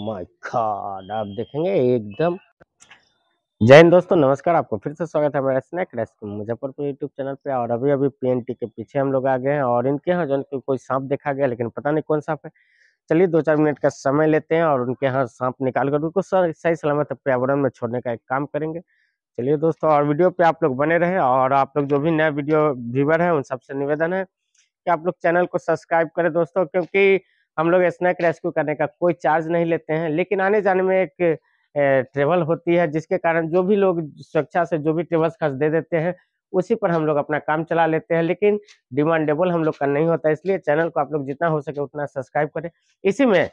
My God, आप देखेंगे एकदम। जय हिंद दोस्तों, नमस्कार। आपको फिर से स्वागत है मेरा snake rescue Muzaffarpur YouTube channel पे। और अभी पीएनटी के पीछे हम लोग आ गए हैं और इनके यहाँ जो कोई सांप देखा गया, लेकिन पता नहीं कौन सांप है। चलिए 2-4 मिनट का समय लेते हैं और उनके यहाँ सांप निकाल कर उनको सही सलामत पर्यावरण में छोड़ने का एक काम करेंगे। चलिए दोस्तों, और वीडियो पे आप लोग बने रहे। और आप लोग जो भी नए वीडियो व्यूवर है उन सबसे निवेदन है कि आप लोग चैनल को सब्सक्राइब करें दोस्तों, क्योंकि हम लोग स्नैक रेस्क्यू करने का कोई चार्ज नहीं लेते हैं, लेकिन आने जाने में एक ट्रेवल होती है, जिसके कारण जो भी लोग स्वेच्छा से जो भी ट्रेवल्स खर्च दे देते हैं उसी पर हम लोग अपना काम चला लेते हैं, लेकिन डिमांडेबल हम लोग का नहीं होता। इसलिए चैनल को आप लोग जितना हो सके उतना सब्सक्राइब करें इसी में।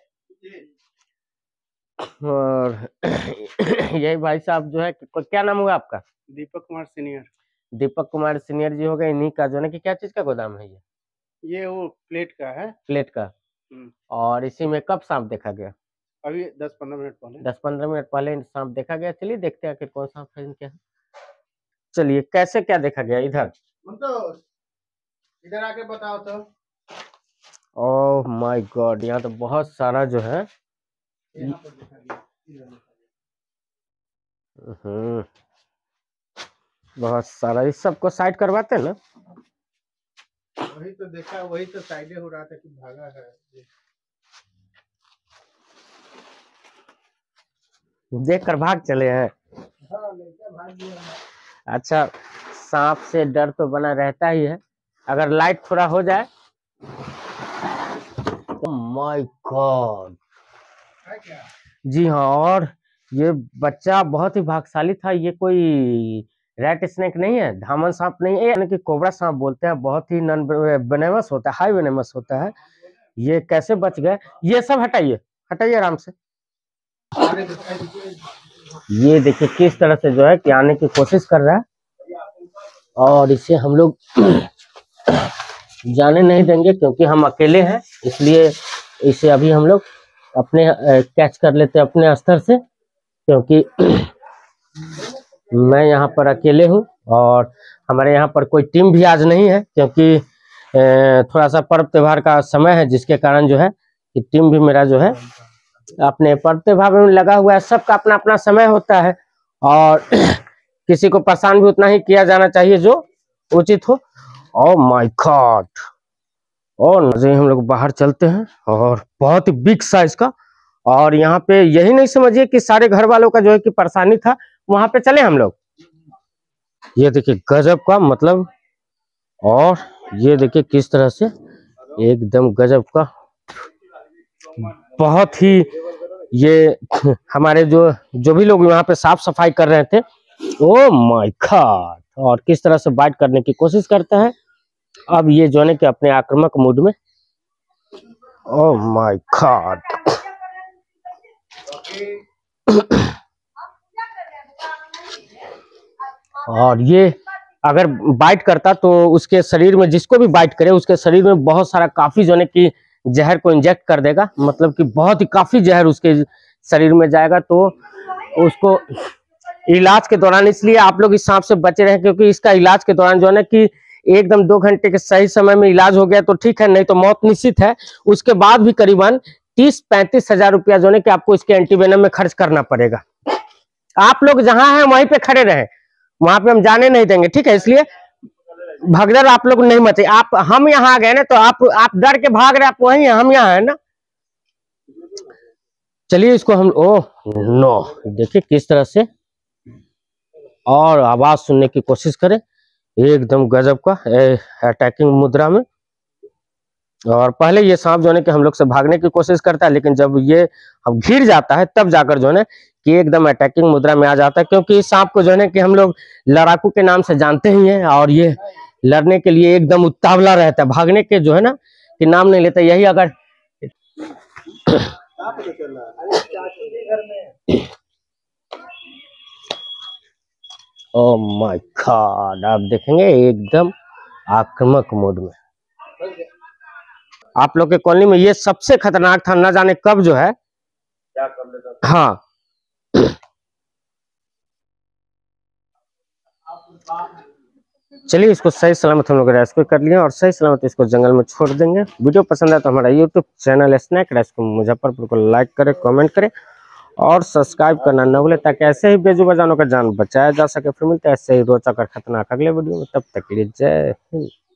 और यही भाई साहब जो है, क्या नाम होगा आपका? दीपक कुमार सीनियर। दीपक कुमार सीनियर जी हो गए। इन्हीं का जो है कि क्या चीज का गोदाम है ये वो प्लेट का है। प्लेट का। और इसी में कब सांप देखा गया? अभी 10-15 मिनट पहले। 10-15 मिनट पहले सांप देखा गया। चलिए देखते हैं कि कौन सांप है इनके। चलिए, कैसे क्या देखा गया इधर? इधर आके बताओ तो। ओह माय गॉड, यहाँ तो बहुत सारा जो है। बहुत सारा। इस सबको साइड करवाते हैं ना? वही तो देखा, वही तो साइडे हो रहा था कि भागा है। देख कर भाग चले हैं। हाँ, भाग गया। अच्छा, सांप से डर तो बना रहता ही है। अगर लाइट थोड़ा हो जाए तो माय गॉड। जी हाँ, और ये बच्चा बहुत ही भाग्यशाली था। ये कोई रैट स्नेक नहीं है, धामन सांप नहीं है, यानी कि कोबरा सांप बोलते हैं। बहुत ही नॉन वेनेमस होता है, हाई वेनेमस होता है। ये कैसे बच गए? ये सब हटाइए, हटाइए आराम से। ये देखिए किस तरह से जो है कि आने की कोशिश कर रहा है, और इसे हम लोग जाने नहीं देंगे क्योंकि हम अकेले हैं। इसलिए इसे अभी हम लोग अपने कैच कर लेते हैं अपने स्तर से, क्योंकि मैं यहाँ पर अकेले हूँ और हमारे यहाँ पर कोई टीम भी आज नहीं है, क्योंकि थोड़ा सा पर्व त्योहार का समय है, जिसके कारण जो है कि टीम भी मेरा जो है अपने पर्व त्योहार में लगा हुआ है। सबका अपना अपना समय होता है और किसी को परेशान भी उतना ही किया जाना चाहिए जो उचित हो। Oh my God. और नजर हम लोग बाहर चलते हैं, और बहुत ही बिग साइज का। और यहाँ पे यही नहीं समझिए कि सारे घर वालों का जो है कि परेशानी था, वहां पे चले हम लोग। ये देखिए गजब का मतलब। और ये देखिए किस तरह से एकदम गजब का। बहुत ही ये हमारे जो भी लोग यहाँ पे साफ सफाई कर रहे थे, ओ माय गॉड, और किस तरह से बाइट करने की कोशिश करता है। अब ये जो है कि अपने आक्रामक मूड में। Oh my God. और ये अगर बाइट करता तो उसके शरीर में, जिसको भी बाइट करे उसके शरीर में बहुत सारा काफी जो है कि जहर को इंजेक्ट कर देगा। मतलब कि बहुत ही काफी जहर उसके शरीर में जाएगा। तो उसको इलाज के दौरान, इसलिए आप लोग इस सांप से बचे रहे, क्योंकि इसका इलाज के दौरान जो है ना कि एकदम 2 घंटे के सही समय में इलाज हो गया तो ठीक है, नहीं तो मौत निश्चित है। उसके बाद भी करीबन 30-35 हजार रुपया जो है कि आपको इसके एंटीवेनम में खर्च करना पड़ेगा। आप लोग जहां हैं वहीं पे खड़े रहे, वहां पे हम जाने नहीं देंगे, ठीक है? इसलिए भगदड़ आप लोग नहीं मचे। आप हम यहाँ आ गए ना, तो आप डर के भाग रहे, आप वहीं हैं, हम यहाँ है ना। चलिए इसको हम, ओह नो, देखिए किस तरह से, और आवाज सुनने की कोशिश करें। एकदम गजब का अटैकिंग मुद्रा में। और पहले ये सांप जो है कि हम लोग से भागने की कोशिश करता है, लेकिन जब ये अब घिर जाता है तब जाकर जो है कि एकदम अटैकिंग मुद्रा में आ जाता है। क्योंकि इस सांप को जो है कि हम लोग लड़ाकू के नाम से जानते ही हैं, और ये लड़ने के लिए एकदम उतावला रहता है, भागने के जो है ना कि नाम नहीं लेता। यही अगर ओह माय गॉड, आप देखेंगे एकदम आक्रामक मोड में। आप लोग के कॉलोनी में ये सबसे खतरनाक था, न जाने कब जो है। हाँ, चलिए इसको सही सलामत हम लोग रेस्क्यू कर लिए और सही सलामत इसको जंगल में छोड़ देंगे। वीडियो पसंद है तो हमारा YouTube channel snake rescue Muzaffarpur को लाइक करें, कमेंट करें और सब्सक्राइब करना न भूलें, ताकि ऐसे ही बेजुबान जानवरों का जान बचाया जा सके। फिर मिलते हैं ऐसे ही रोचक और खतरनाक अगले वीडियो में, तब तक के लिए जय हिंद।